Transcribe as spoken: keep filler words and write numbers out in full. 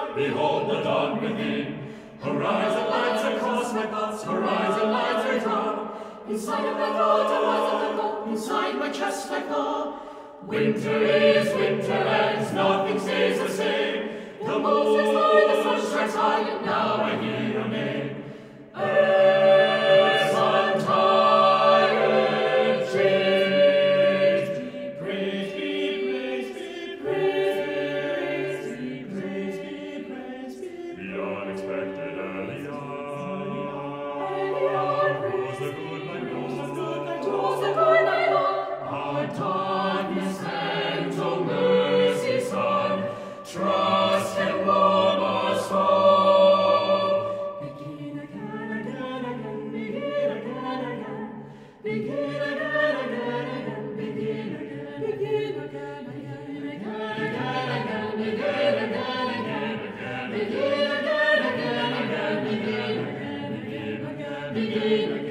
behold the dawn within. Horizon lights across my thoughts, horizon lights I draw. Inside of my throat a rising thought, inside my chest I fall. Winter is winter, and nothing stays the same. The moon is low, the sun strikes high, and now I hear your name. Earth's untired change, be praised, be praised, be praised, be praised, be praised, be praised. The unexpected early hour, rose the good night, rose the good night, rose the good night, our darkness and oh mercy, Son, trust and warm our soul. Begin again, again, again, begin again, again, begin again, again, again, begin again, begin again, again, again, again, again, begin again, again, again, begin again, again, again, begin again, again, begin again, begin again.